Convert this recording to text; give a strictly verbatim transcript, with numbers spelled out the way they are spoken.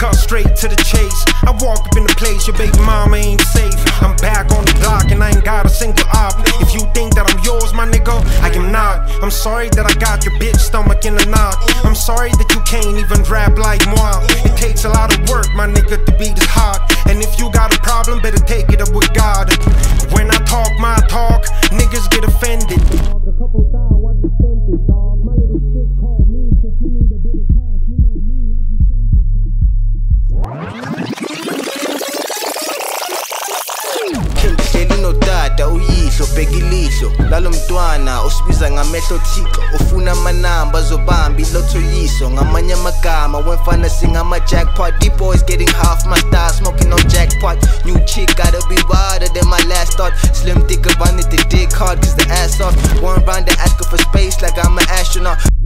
cut straight to the chase. I walk up in the place, your baby mama ain't safe. I'm back on the block and I ain't got a single op. If you think that I'm yours, my nigga, I am not. I'm sorry that I got your bitch stomach in a knot. I'm sorry that you can't even rap like moi. It takes a lot of work, my nigga, to be this hot. And if you got a problem, better take it up with God. When I talk my talk, niggas get offended. A couple thousand, what's offended, dog? My little sis called me, said you need a bit of cash. You know me, I just sent it, dog. Kheli notata uyihlo bheka ilihlo lalo mntwana osibiza ngamehlo thixo ufuna amanamba azobamba ilothoyiso ngamanye amagama wemfana singama jackpot. Deep boys getting half my style smoking on jackpot. New chick gotta be wilder than my last thought. Slim thicker wanted the dick hard cause the ass off. One round they asking for space like I'm an astronaut.